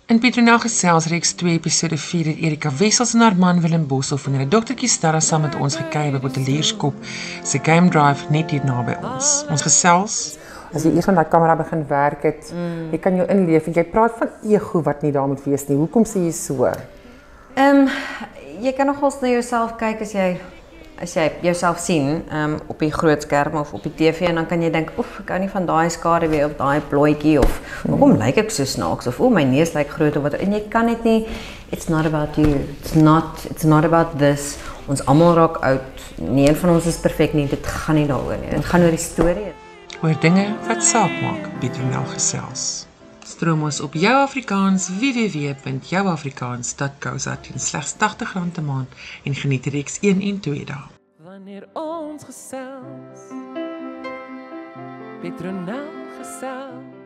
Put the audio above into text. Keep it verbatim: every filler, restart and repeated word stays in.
In Petronel gesels reeks twee episode vier het Erika Wessels en haar man Willem Boshoff en hulle doktertjie Starra saam met ons gekuier by Botteleerskop se Game Drive net hier naby ons. Ons gesels. As jy eers van daai kamera begin werk het, mm. jy kan jou inleef en jy praat van ego wat nie daar moet wees nie. Hoekom sê jy so? Ehm um, jy kan nogals na jouself kyk as jy as jy jouself sien um, op die groot skerm of op die T V en dan kan jy dink, oef, ek hou nie van daai skaduwee of daai plooitjie of hoekom lyk ek so snaaks of o, my neus lyk groot of wat en jy kan dit nie. It's not about you. It's not it's not about this. Ons almal raak oud. Nie een van ons is perfek nie. Dit gaan nie daaroor nie. Dit gaan oor die storie. Oor dinge wat saak maak, Petronel gesels. Stroom ons op Jou Afrikaans w w w punt jou afrikaans punt co za teen slegs tagtig rand 'n maand en geniet reeks een en twee dae. Wanneer ons gesels, Petronel gesels.